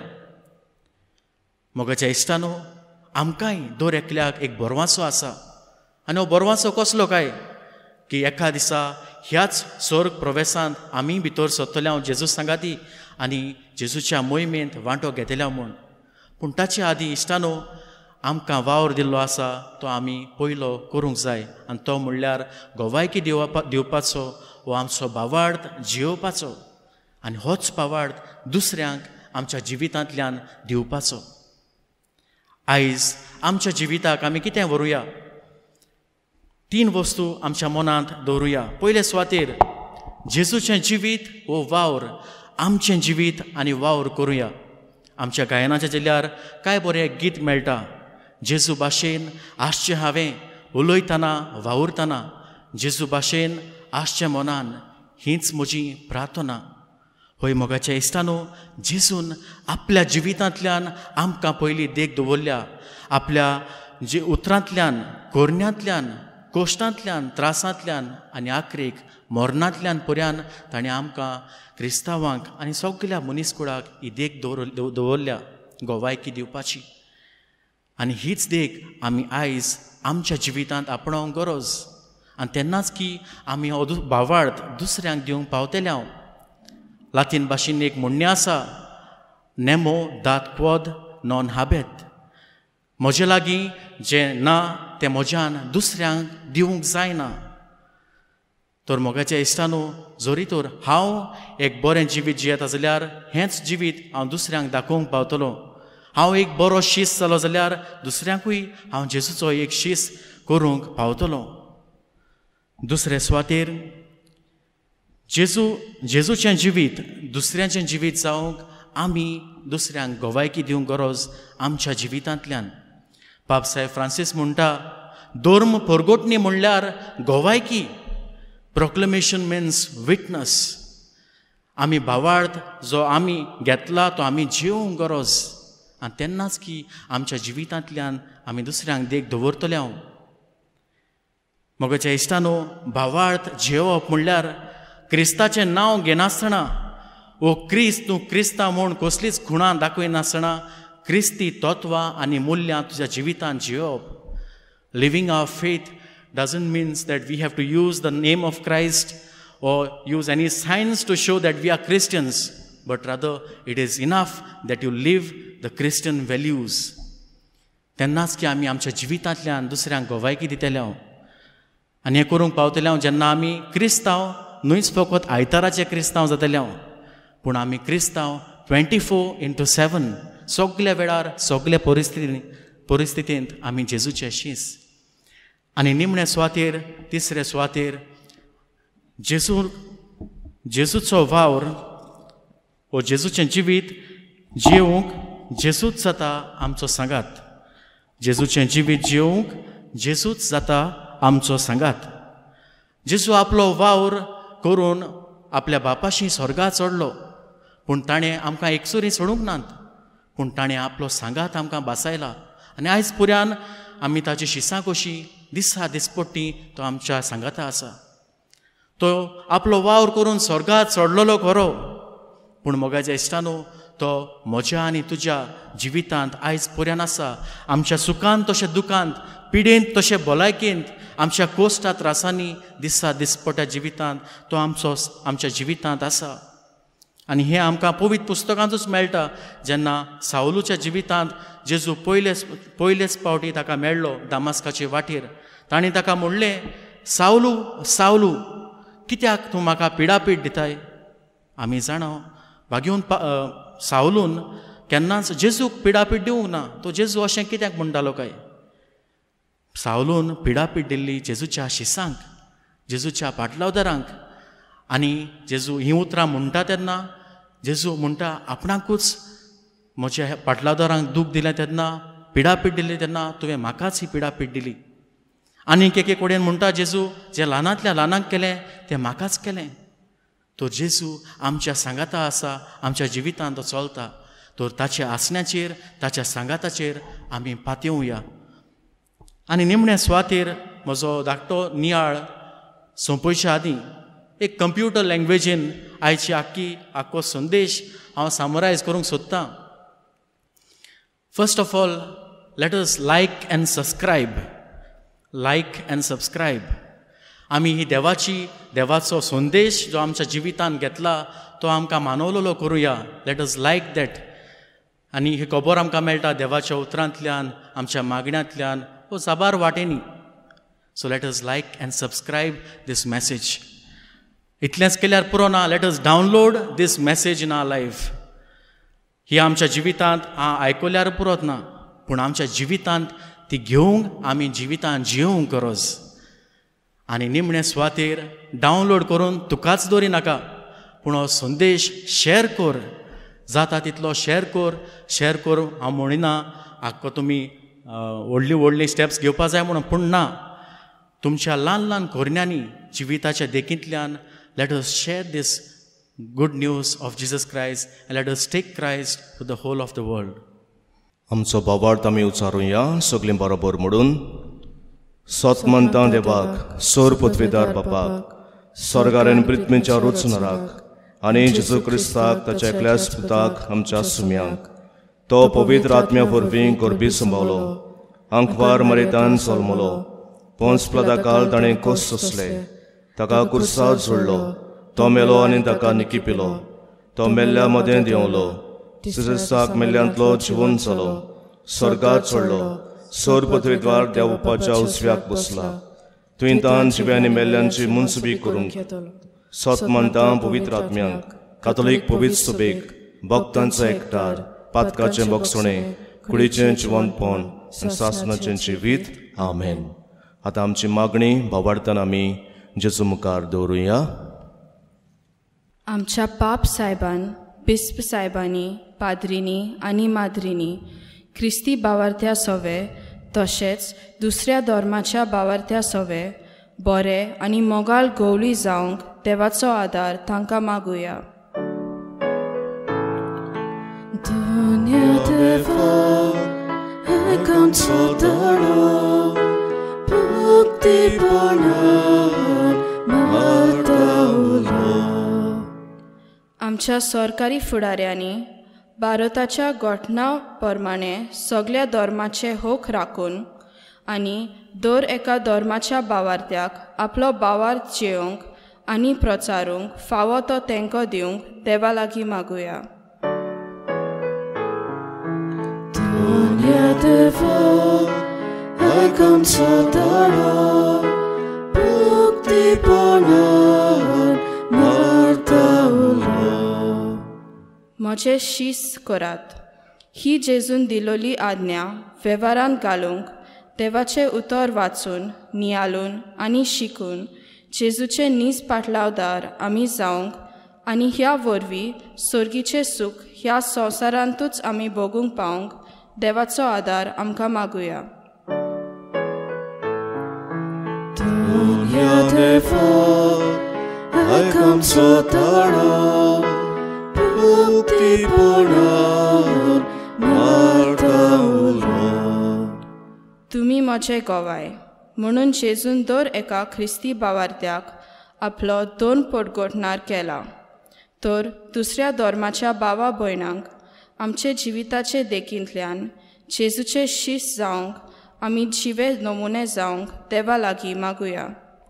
मोगाच्या इश्टानो, आमकांय दर एकल्याक एक बोरवासो आसा. आनी हो बोरवासो कसलो काय? की एका दिसा ह्याच स्वर्ग प्रवेशांत आमी भितर सरतले हांव जेजू सांगाती आनी जेजूच्या मोहिमेंत वांटो घेतल्या म्हूण. पूण ताचे आदीं इश्टानो, आमकां वावर दिल्लो आसा तो आमी पयलो करूंक जाय. आनी तो म्हणल्यार गोवायकी दिवपा दिवपाचो वो आमचो भावार्थ जियोवपाचो. आनी होच भावार्थ दुसऱ्यांक आमच्या जिवितांतल्यान दिवपाचो. आयज आमच्या जिविताक आमी कितें व्हरुया? तीन वस्तू आमच्या मनांत दवरुया. पयले सुवातेर जेजूचें जिवीत वो वावर, आमचें जिवीत आनी वावर करुया. आमच्या गायनाच्या जिल्ल्यार कांय बरें गीत मेळटा. जेजू भाशेन आसचें हांवें, उलयतना वावुरतना जेजू भाशेन आसचें मनान, हीच म्हजी प्रार्थना. होय मोगाच्या इश्टानो, जेजून आपल्या जिवितांतल्यान आमकां पयलीं देख दवरल्या. आपल्या जे उतरांतल्यान, कोरण्यांतल्यान कोश्टांतल्यान त्रासांतल्यान आनी आखरेक मरणांतल्यान पर्यान ताणें आमकां क्रिस्तांवांक आनी सगळ्या मनीसकुळाक ही देख दवर दवरल्या गोवायकी दिवपाची. आनी हीच देख आमी आयज आमच्या जिवितांत आपणावंक गरज. आनी तेन्नाच की आमी हो भावार्थ दुसऱ्यांक दिवंक पावतले. हांव लातीन भाशेन एक म्हणणें आसा, नेमो दात क्वॉद नॉन हाबेत. म्हजे लागीं जें ना तें म्हज्यान दुसऱ्यांक दिवंक जायना. तर मोगाच्या इश्टानो, जोरी तर हांव एक बरें जिवीत जियेता जाल्यार हेंच जिवीत हांव दुसऱ्यांक दाखोवंक पावतलों. हांव एक बरो शीस जालो जाल्यार दुसऱ्यांकूय हांव जेजूचो एक शीस करूंक पावतलों. दुसरे सुवातेर जेजू जेजूचें जिवीत दुसऱ्यांचें जिवीत जावंक आमी दुसऱ्यांक गोवायकी दिवंक गरज आमच्या जिवितांतल्यान. पापसाहेब फ्रांसीस म्हणटा, धर्म परगोटणी म्हणल्यार गोवायकी. Proclamation mince witness. आमी भावार्थ जो आमी घेतला तो आमी जियोंक गरज. आनी तेन्नाच की आमच्या जिवितांतल्यान आमी दुसऱ्यांक देख दवरतले. हांव मोगाच्या इश्टानो, भावार्थ जियोवप म्हणल्यार क्रिस्ताचें नांव घेनासतना वो क्रिस्त तूं क्रिस्तांव म्हूण कसलीच खुणां दाखयनासतना क्रिस्ती तत्वां आनी मुल्यां तुज्या जिवितांत जियोवप. Living our faith doesn't mean that we have to use the name of Christ or use any signs to show that we are Christians, but rather it is enough that you live the Christian values. तेन्नाच की आमी आमच्या जिवितांतल्यान दुसऱ्यांक गोवायकी दितले. हांव आनी हें करूंक पावतले हांव जेन्ना आमी क्रिस्तांव न्हूच फकत आयताराचे क्रिस्तांव जातले. हांव पूण आमी क्रिस्तांव ट्वेंटी फोर इंटू सेवन सगल्या वेळार सगल्या परिस्थितीन परिस्थितींत आमी जेजूचे शीस. आनी निमणे सुवातेर तिसरे सुवातेर जेजू जेजूचो वावर वो जेजूचें जिवीत जियोवंक जेजूच जाता आमचो सांगात. जेजूचें जिवीत जियोवंक जेजूच जाता आमचो सांगात. जेजू आपलो वावर करून आपल्या बापाशी स्वर्गांत चडलो, पूण ताणें आमकां एकसुरी सोडूंक नात, पूण ताणें आपलो सांगात आमकां बासायला. आनी आयज पुर्यान आमी ताची शिसां कशीं दिसा दिसपट्टी तो आमच्या सांगाता आसा. तो आपलो वावर करून स्वर्गांत चडलेलो खरो, पूण मोगाच्या इश्टानो तो म्हज्या आनी तुज्या जिवितांत आयज पर्यान आसा. आमच्या सुखांत तशें दुखांत, पिडेंत तशें भलायकेंत, आमच्या कोश्टा त्रासांनी दिसा दिसपट्ट्या जिवितांत तो आमचो आमच्या जिवितांत आसा. आनी हें आमकां पवित्र पुस्तकांतूच मेळटा. जेन्ना सावलूच्या जिवितांत जेजू पयलेच पयलेच पावटी ताका मेळ्ळो दामास्काचे वाटेर, ताणें ताका म्हणलें, सावलू सावलू कित्याक तूं म्हाका पिडापीड दिताय. आमी जाणा भाग्यून सावलून केन्नाच जेजूक पिडापीड दिवंक ना. तो जेजू अशें कित्याक म्हणटालो काय. सावलून पिडापीड दिल्ली जेजूच्या शिसांक, जेजूच्या पाटलावदारांक. आनी जेजू हीं उतरां म्हणटा तेन्ना जेजू म्हणटा आपणाकूच म्हज्या पाटलावदारांक दूख दिलें तेन्ना, पिडापीड दिली तेन्ना तुवें म्हाकाच ही पिडापीड दिली. आनी एके कडेन म्हणटा जेजू, जें ल्हानांतल्या ल्हानांक केलें तें म्हाकाच केलें. तो जेजू आमच्या सांगाता आसा, आमच्या जिवितांत तो चलता. तर ताच्या आसण्याचेर ताच्या सांगाताचेर आमी पातयेवया. आनी निमणे सुवातेर म्हजो धाकटो नियाळ सोंपयच्या आदीं एक कंप्युटर लँग्वेजीन आयची आख्खी आख्खो संदेश हांव समरायज करूंक सोदतां. First of all, let us like and subscribe. Like and subscribe. आमी ही देवाची देवाचो संदेश जो आमच्या जिवितांत घेतला तो आमकां मानवलेलो करुया. Let us like that. आनी ही खबर आमकां मेळटा देवाच्या उतरांतल्यान, आमच्या मागण्यांतल्यान, वो साबार वाटेनी. So let us like and subscribe this message. इतलेंच केल्यार पुरो ना. Let us download this message in our life. ही आमच्या जिवितांत हां आयकल्यार पुरोत ना, पूण आमच्या जिवितांत ती घेवंक आमी जिवितांत जियोवंक गरज. आनी निमणे सुवातेर डावनलोड करून तुकाच दवरी नाका, पूण हो संदेश शेअर कर. जाता तितलो शेअर कर. शेअर कर हांव म्हणिना आख्खो तुमी व्हडली व्हडली स्टेप्स घेवपा जाय म्हणून, पूण ना, तुमच्या ल्हान ल्हान कोरण्यांनी जिविताच्या देखींतल्यान let us share this good news of Jesus Christ and let us take Christ to the whole of the world. आमचो भावार्थ आमी उच्चारुया सगळीं बरोबर म्हणून. स्वतमंतां देवाक सोर पृथ्वीदार बापाक स्वर्गारेन पृथ्वीच्या रुचनराक आनी जेजू क्रिस्ताक ताच्या एकल्याच पुताक आमच्या सुम्यांक तो पवित्र आत्म्या वरवीं गोरबी संभावलो अंकवार मरेतान सोलमलो पोंस प्लदाकाल ताणें कोस सोंसले ताका कुर्सांत जोडलो तो मेलो आनी ताका निकिपिलो तो मेल्ल्या मदें देंवलो तिसऱ्या दिसाक मेल्ल्यांतलो जिवून जालो स्वर्गात चडलो सोर पृथ्वीद्वार देवपाच्या उजव्याक बसला तुवें तान जिव्यांनी मेल्ल्यांची मुनसुबी करूंक सतमंतां पवित्र आत्म्यांक कातोलीक पवित्र सभेक भक्तांचो एकठार पातकाचें भोगसणें कुडीचें जिवंतपण आनी सासणाचें जिवीत आमेन. आतां आमची मागणी भावार्थान आमी जेजू मुखार दवरुया. आमच्या पाप साहेबान बिस्प साहेबांनी पाद्रिनी आनी माद्रिनी ख्रिस्ती बावार्थ्या सवे तशेंच दुसऱ्या धर्माच्या बावार्थ्या सवे बरे आनी मोगाल गवळी जावंक देवाचो आदार तांकां मागुया. आमच्या सरकारी फुडाऱ्यांनी भारताच्या घटना प्रमाणे सगळ्या धर्माचे होक राखून आनी दर एका धर्माच्या बावार्थ्याक आपलो बावार्थ जेवंक आनी प्रचारूंक फावो तो तेंको दिवंक देवा लागीं मागुया. म्हजे शीस करात. ही जेजून दिलोली आज्ञा वेव्हारांत घालूंक देवाचें उतर वाचून नियालून आनी शिकून जेजूचे नीज पाटलावदार आमी जावंक आनी ह्या वरवीं सर्गीचें सूख ह्या संवसारांतूच आमी भोगूंक पावंक देवाचो आदार आमकां मागुया. तुमी म्हजे गोवाय म्हणून जेजून दर एका ख्रिस्ती बावार्थ्याक आपलो दोन पोटगोटणार केला तर दुसऱ्या धर्माच्या बावा भयणांक आमचे जिविताचे देखींतल्यान जेजूचे शीस जावंक आमी जिवे नमुने जावंक देवा लागीं मागुया.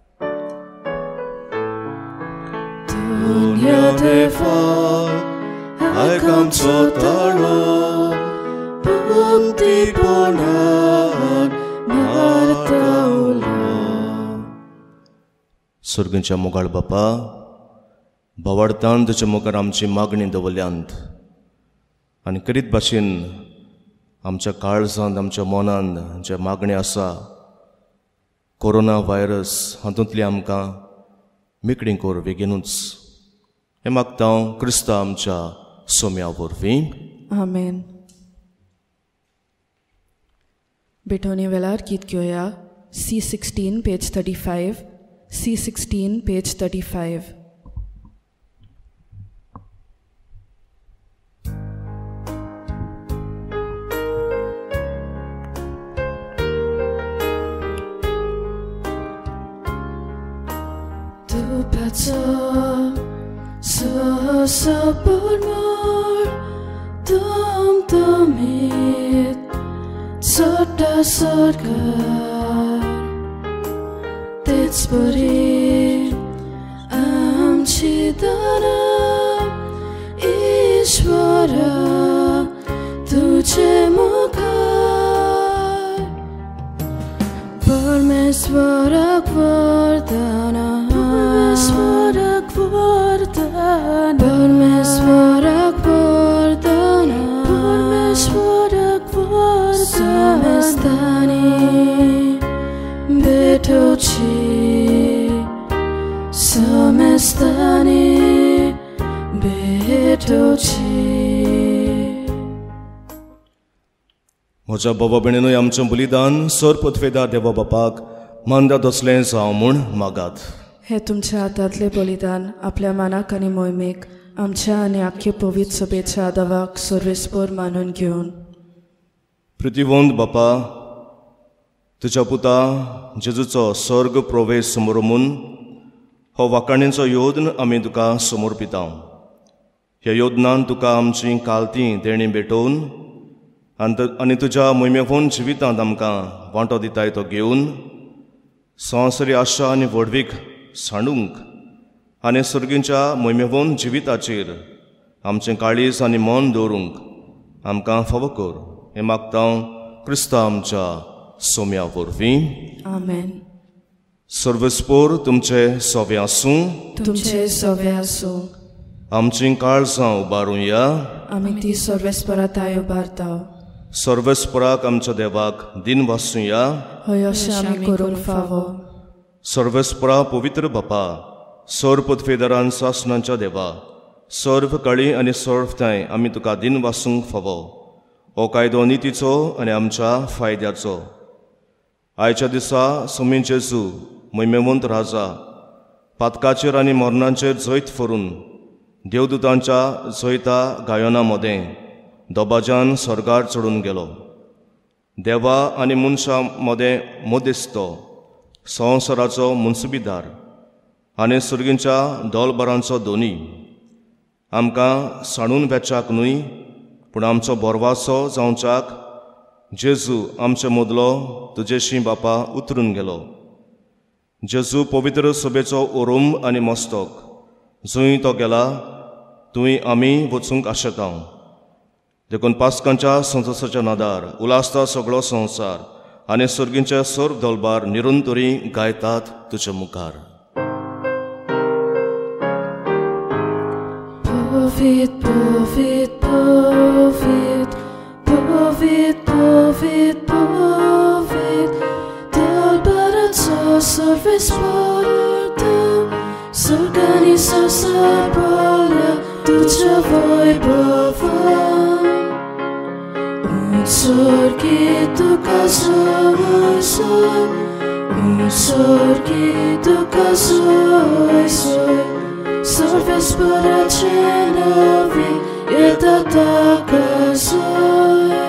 सुर्गीच्या मोगाळ बापा भावार्थान तुज्या मुखार आमची मागणी दवरल्यांत आनी करीत भाशेन आमच्या काळजांत आमच्या मनांत जे मागणी आसा कोरोना व्हायरस हातूंतली आमकां मिकडी कोर बेगीनूच हें मागता हांव क्रिस्ता आमच्या सोम्या वरवीं. आमेन. बेटोनी वेलार गीत घेवया. C sixteen page thirty five C sixteen page thirty five. So sabor mor dum dumit sorta sorgar Tets buri amchi dana Ishvara tujhe mukhar Parmeswarak vardana Parmeswarak vardana Parmeswarak vardana Parmeswarak vardana Samestani betochi Samestani betochi. म्हज्या बाबा भयणीनूय आमचें बलिदान सोर पृथ्वीदार देवा बापाक मानदात असलें जावं म्हूण मागात. हे तुमच्या हातांतलें बलिदान आपल्या मानाक आनी मोहिमेक आमच्या आनी आख्खे पवित्र सभेच्या आदावाक सर्वेस्पर मानून घेवन पृथ्वीवंत बापा तुज्या पुता जेजूचो स्वर्ग प्रवेश समोरून हो वाकाणीचो योद्न आमी तुका समर्पिता. ह्या योजनान तुका आमची कालती देणी भेटोवन आनी तुज्या मोहिमेवून जिवितांत आमकां वांटो दिताय तो घेवन संवसारी आशा आनी व्हडवीक सांडूंक आनी सर्गींच्या मोहिमेवून जिविताचेर आमचें काळीज आनी मन दवरूंक आमकां फावो कर. हें मागता क्रिस्ता आमच्या सोम्या वरवीं. आमेन. सर्वस्पोर तुमचे सोवे आसूं. तुमचे सोवे आसूं. आमची काळजां उबारूया. आमी ती सर्वेस्पराताय उबारता. सर्वेस्पराक आमच्या देवाक दिन वासूया. हय अशें आमी करूंक फावो. सर्वेस्परा पवित्र बापा, सर पदवेदारान सासनांच्या देवा, सर्व काळी आनी सर्वताय आमी तुका दिन वासूंक फावो. हो कायदो नितीचो आनी आमच्या फायद्याचो. आयच्या दिसा सोमी जेजू मोहिमेवंत राजा पातकाचेर आनी मरणांचेर जैत फरून देवदूतांच्या जैता गायना मदें दोबाज्यान स्वर्गार चडून गेलो. देवा आनी मनशां मदें मोदेस्तो संवसाराचो मुन्सिबीदार आनी सर्गींच्या दोलबारांचो दोनी आमकां साणून वेचाक न्हय पूण आमचो बोरवासो जावच्याक जेजू आमचे मदलो तुजेशी बापा उतरून गेलो. जेजू पवित्र सभेचो ओरूम आनी मस्तक जंय तो गेला थंय आमी वचूंक आशेता. देखून पास्कांच्या संतोसाच्या नादार उलासता सगळो संवसार आनी सर्गींचे सर्व दोलबार निरंतरी गायतात तुजे मुखार. Povid, povid, povid, povid, povid, povid, dolbaranco सर्वेस्परता, सर्गानी संसारपाला तुझ्या Vaibhava. Utsorgi tuka soy soy, utsorgi tuka soy soy, सर्वेस्परा चेनावी येता ताका सोय.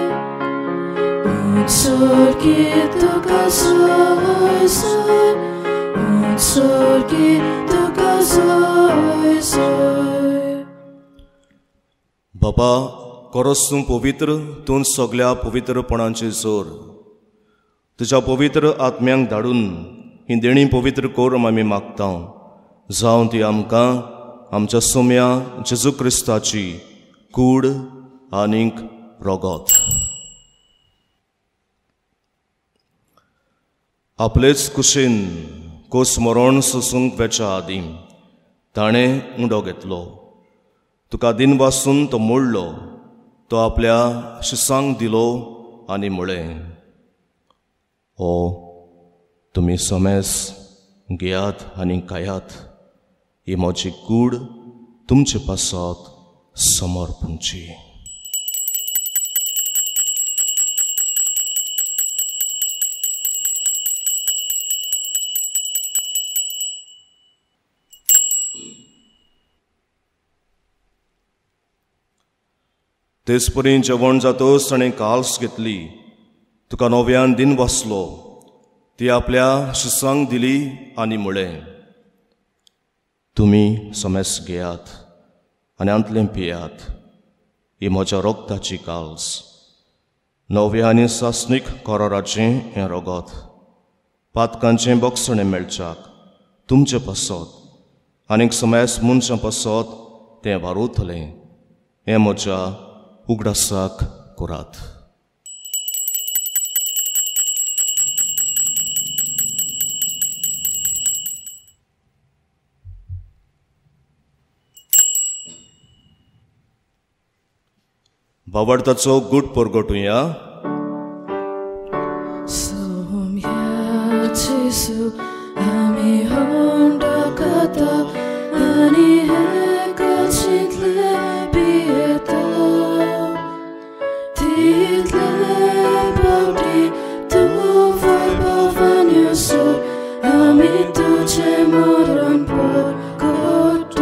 उत्सर्गी तुका सोय सोय, उत्सर्गी तुका सोय सोय. बाबा कोरोस तूं पवित्र, तूं सगळ्या पवित्रपणांची जोर. तुज्या पवित्र आत्म्यांक धाडून ही देणी पवित्र करून आमी मागता. जावं ती आमकां आमच्या सोम्या जेजू क्रिस्ताची कूड आनीक रोगोत. आपलेच कुशीन कोसमरण सोसूंक वेच्या आदीं ताणें उंडो घेतलो. तुका दिन वासून तो मोडलो. तो आपल्या शिसांक दिलो आनी म्हळें, हो तुमी सोमेस घेयात आनी खायात. ही म्हजी कूड तुमचे पासत समर्पणची. तेचपरी जेवण जातोच ताणें काल्स घेतली. तुका नव्यान दिन वासलो. ती आपल्या शिसांक दिली आनी म्हळें, तुमी सोमेस घेयात आनी आंतलें पियात. ही म्हज्या रोगताची काल्स, नव्या आनी सासणीक कराराचें हें रोगोत. पातकांचें बोगसणें मेळच्याक तुमचे पासत आनीक सोमेस मनशां पासत तें वारुतलें. हें म्हज्या उगडासाक करात. बावडताचो गूट परगटुया. सोम्या जेजू आमी होंडोकाता आनी हेका चिंतले बियेता. तितले बावडी तूं वैभवान येसू आमी तुजें मरण परगटा.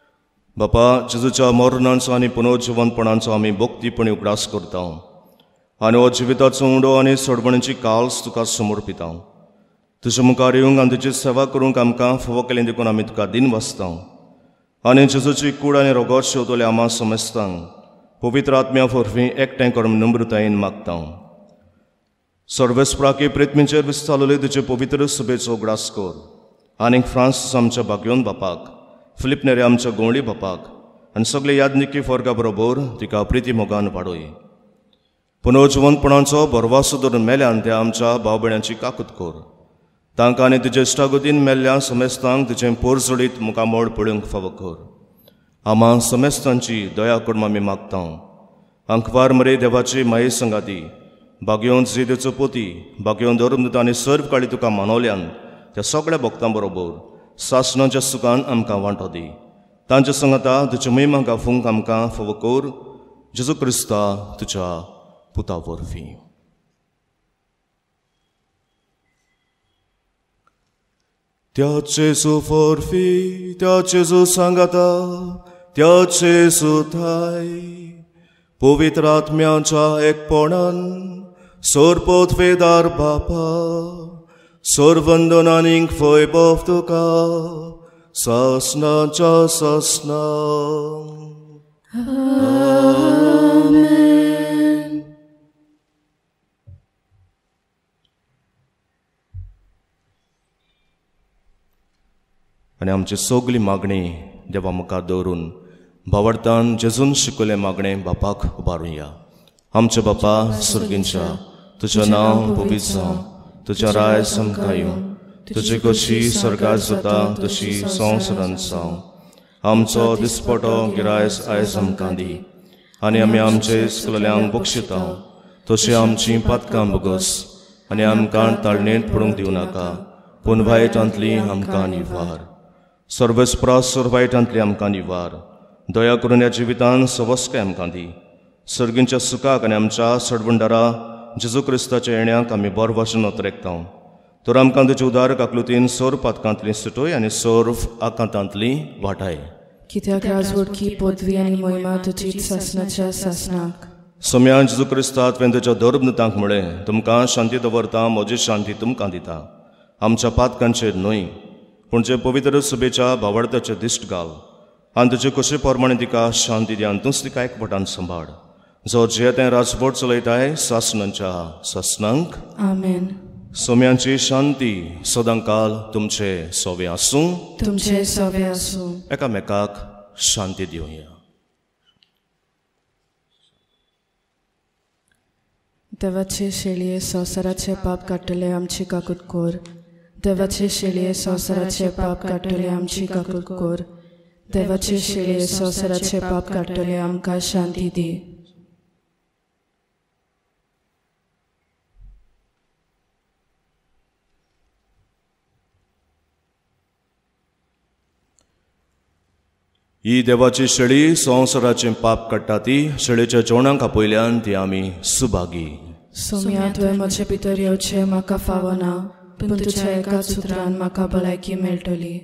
बापा जेजूच्या मरणांचो आनी पुनर्जिवनपणांचो आमी भक्तीपणी उगडास करता. आनी हो जिविताचो उंडो आनी सोडवणेची काल्स तुका समर्पिता. तुजे मुखार येवंक आनी तुजी सेवा करूंक आमकां फोव केलें देखून आमी तुका दिन वाचता. आनी जेजूची कूड आनी रोगोट शेवतले आमा समेस्तांक पवित्र आत्म्या वरवीं एकठांय करून नम्रतायेन मागता. सर्वेस्पराकी प्रिथ्वीचेर विस्तारलेले तुजे पवित्र सभेचो उगडास कर. आनीक फ्रांसीस आमच्या भाग्योन बापाक, फिलिप नेरे आमच्या गोंवडी बापाक आनी सगळे यादनिकी वर्गा बरोबर तिका प्रिती मोगान वाडोय. पुनर्जिवंतपणाचो बरवासो धरून मेल्यान त्या आमच्या भाव भयणांची काकूत कर. तांकां आनी तुजे इश्टागतीन मेल्ल्या समेस्तांक तुजें पोरजोडीत मुखामोळ पळोवंक फावो कर. आमा समेस्तांची दया करून आमी मागता. अंकवार मरे देवाची माये संगाती, भाग्योन जेदेचो पोती, भाग्योन धर्मदूत आनी सर्व काळी तुका मानवल्यान त्या सगळ्या भक्तां बरोबर सासणाच्या सुखान आमकां वांटो दी. तांच्या संगता तुज्या महिमा गावूंक आमकां फावो कर. जेजू क्रिस्ता तुज्या पुता वरवीं. त्याचे सुफोरफी त्याचे जो सांगाता त्याचे सुथाय पवित्र आत्म्याच्या एकपणान सोरपोतवेदार बापा सोरवंदनानीक वैभव तुका सासनाच्या सासना. आनी आमची सगळी मागणी देवा मुखार दवरून भावार्थान जेजून शिकयलें मागणें बापाक उबारुया. आमचे बापा सुर्गींच्या तुजें नांव पवित्र जावं, तुजें रायज आमकां येवं, तुजी कशी स्वर्गांत जाता तशी संवसारांत जावं. आमचो दिसपटो गिरायस आयज आमकां दी आनी आमी आमचे इश्टल्यांक बक्षिता तशी आमची पातकां बोगस आनी आमकां ताळणेंत पडूंक दिवं नाका, पूण वायटांतली आमकां निवार. सर्वेस्परा वायटांतली आमकां निवार. दया करून ह्या जिवितान सवस्काय आमकां दी. सर्गींच्या सुखाक आनी आमच्या सडवंडारा जेजू क्रिस्ताच्या येण्याक आमी बरो भाशेन नोतरेकता. तर आमकां तुजे उदार काकलुतीन सोर पातकांतली सुटोय आनी सोर आकांतांतली वाटाय. कित्याक राजवडकी पदवी आनी मोहिमा तुजी सासनाच्या सासनाक. सोम्या जेजू क्रिस्ता तुवें तुज्या धर्मदूतांक म्हळें, तुमकां शांती दवरता, म्हजी शांती तुमकां दिता. आमच्या पातकांचेर न्हय पूण जे पवित्र सभेच्या भावार्थाचे दिश्ट घाल आनी तुजे कशे प्रमाणे तिका शांती दी आनी तूंच तिका एकवटान सांबाळ. जो जे तें राजवट चलयताय सासनांच्या सासनांक. आमेन. सोम्यांची शांती सदांकाल तुमचे सोवे आसूं. तुमचे सोवे आसूं. एकामेकाक शांती दिवया. देवाचे शेळये संवसाराचे पाप काडटले आमची काकूत कोर. देवाचे शेळये संवसाराचे पाप काडटले आमची काकूत कोर. देवाचे शेळये संवसाराचे पाप काडटले आमकां शांती दी. ही देवाची शेळी संवसाराचे पाप काडटा ती शेळयेच्या जेवणाक आपयल्यान ती आमी सुभागी. सोम्या तुवें म्हजे भितर येवचें म्हाका फावना, पूण तुज्या एकाच उतरान म्हाका भलायकी मेळटली.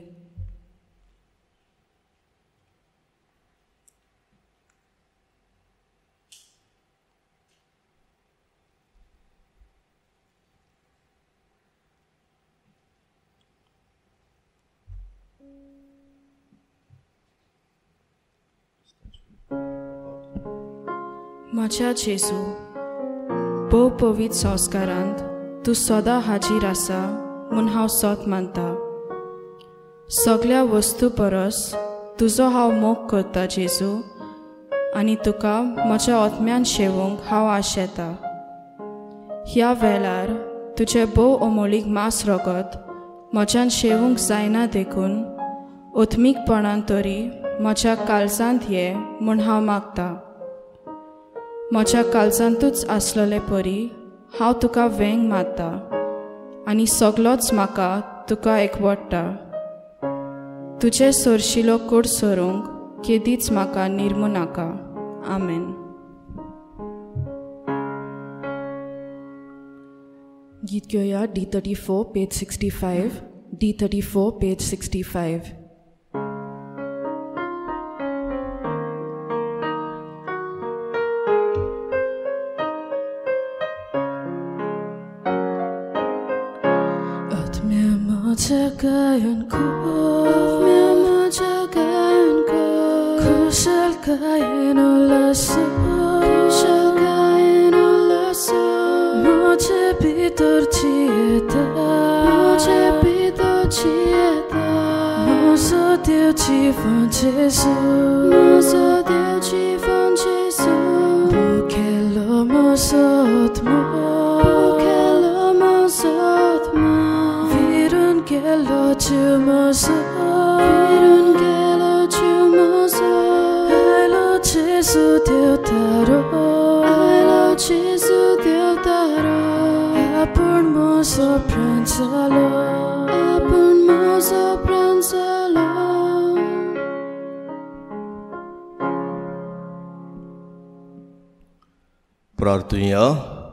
म्हज्या जेजू, भोव पवित्र संस्कारांत तूं सदां हाजीर आसा म्हूण हांव सोत मानता. सगळ्या वस्तू परस तुजो हांव मोग करता जेजू, आनी तुका म्हज्या आत्म्यान शेवूंक हांव आशेता. ह्या वेळार तुजें भोव अमोलीक मास रगत म्हज्यान शेवूंक जायना देखून ओत्मीकपणान तरी म्हज्या काळजांत ये म्हूण हांव मागता. म्हज्या काळजांतूच आसलेले परी हांव तुका वेंग मारता आनी सगळोच म्हाका तुका एकवडटा. तुजे सोरशिलो कोड सोरूंक केदीच म्हाका निर्मू नाका. आमेन. गीत घेवया D thirty four page sixty five. D thirty four page sixty five. Majagayan ko, mya majagayan ko, kusal kain ulaso, kusal kain ulaso, moje bitor chieta, moje bitor chieta, mozo Dio chivan Jesu, mozo Dio chivan Jesu, bukelo mozo otmo, bukelo mozo otmo. Gelo chumoso, virun gelo chumoso. I love Jesus Deodaro, I love Jesus Deodaro. Apun moso pranzalo, apun moso pranzalo. प्रार्थना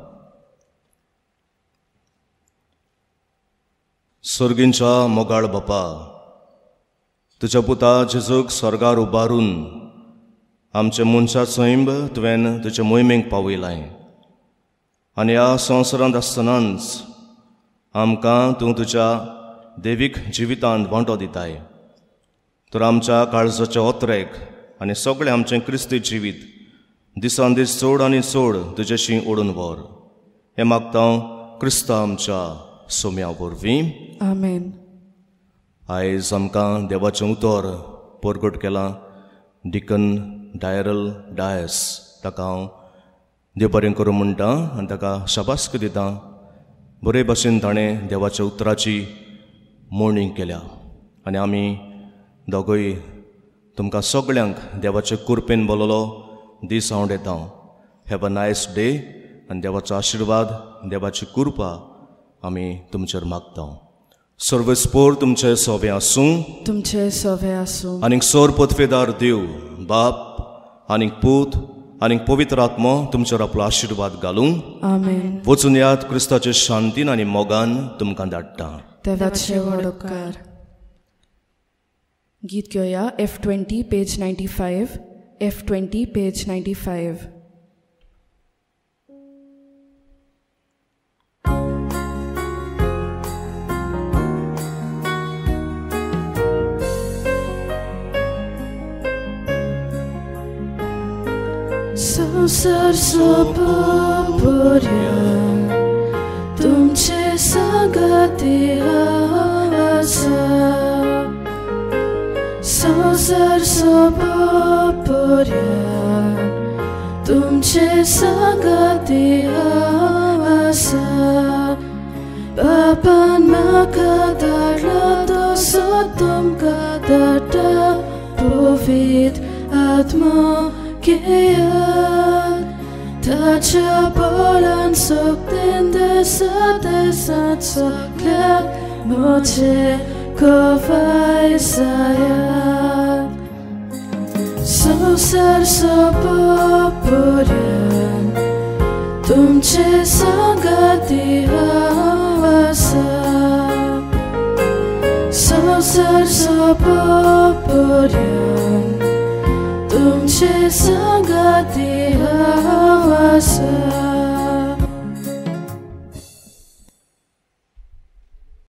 स्वर्गींच्या मोगाळ बापा, तुझ्या पुता जेजूक स्वर्गार उबारून आमच्या मनशा सैंब तुवें तुज्या मोहिमेक पावयलां आनी ह्या संवसारांत आसतनाच आमकां तूं तुज्या देवीक जिवितांत वांटो दिताय. तर आमच्या काळजाच्या ओत्रेक आनी सगळें आमचें क्रिस्ती जिवीत दिसान दीस चड आनी चड तुजेशी ओडून व्हर. हें मागता क्रिस्ता आमच्या सोम्या वरवीं. आमेन. आयज आमकां देवाचें उतर परगट केलां डिकन डायरल डायस. ताका हांव देव बरें करूं म्हणटा आनी ताका शाबासकी दिता. बरे भाशेन ताणें देवाच्या उतराची मोडणी केल्या आनी आमी दोगूय तुमकां सगळ्यांक देवाचे कुरपेन बोललो दीस हांव दिता. हॅव अ नायस डे आनी देवाचो आशिर्वाद देवाची कृपा आमी तुमचेर मागता. सर्वस्पोर तुमचे सोबे आसूं, तुमचे सोबे आसूं आनीक सोर पदवेदार देव बाप आनीक पूत आनीक पवित्र आत्मो तुमचेर आपलो आशिर्वाद घालूं. आमेन. वचून यात क्रिस्ताचे शांतीन आनी मोगान तुमकां धाडटा. देवाचे व्हड उपकार. गीत घेवया F twenty page ninety five. F twenty page ninety five. संसार सोबोर्यान तुमचे संगती आसा. संसार सोबोर्यान तुमचे संगती आसा. बापान म्हाका धाडलो तसो तुमकां धाडटा पवित्र आत्मा Keyan tacha bolan sokten desa desat soklet moche kovai sayat. Sausar sopoporyan tumche sangati hawasa. Sausar sopoporyan tumche sangati hawasa.